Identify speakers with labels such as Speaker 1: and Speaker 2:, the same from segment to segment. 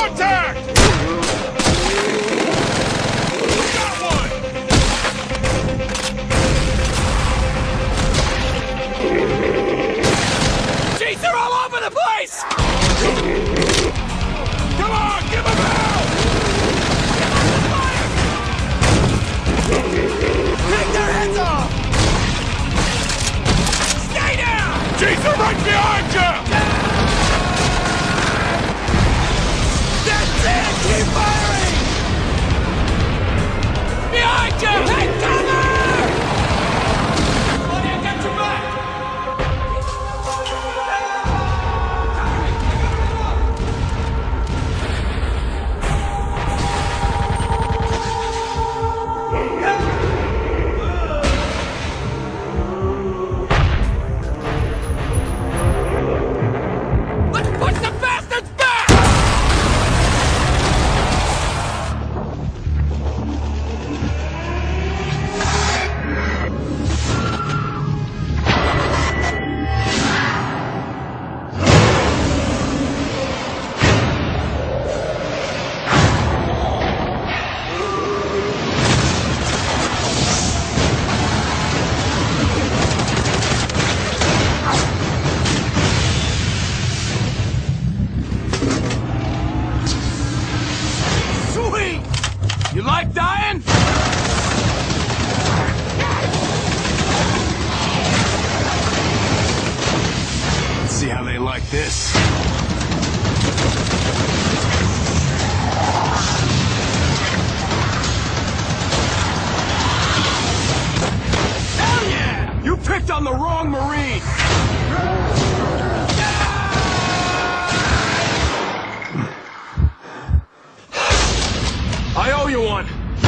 Speaker 1: Contact! Got one! Jeez, they're all over the place! Come on, give them hell! Take their heads off! Stay down! Jeez, they're right behind you! That's it! Keep firing! Behind you! Take cover! Buddy, I got your back! Let's push the bastards back! Sweet! You like dying? Let's see how they like this. Hell yeah! You picked on the wrong Marine! I owe you one!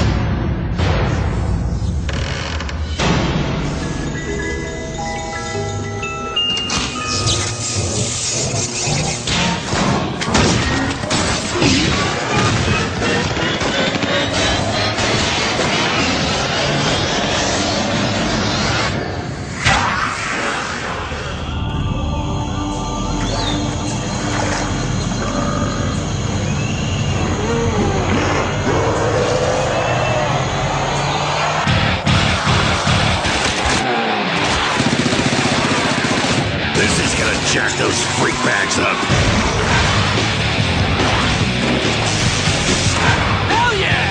Speaker 2: This is gonna jack those freak bags up.
Speaker 1: Hell yeah!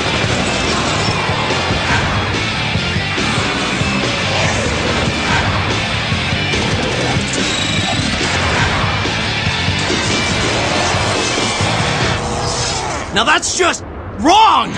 Speaker 1: Now that's just wrong!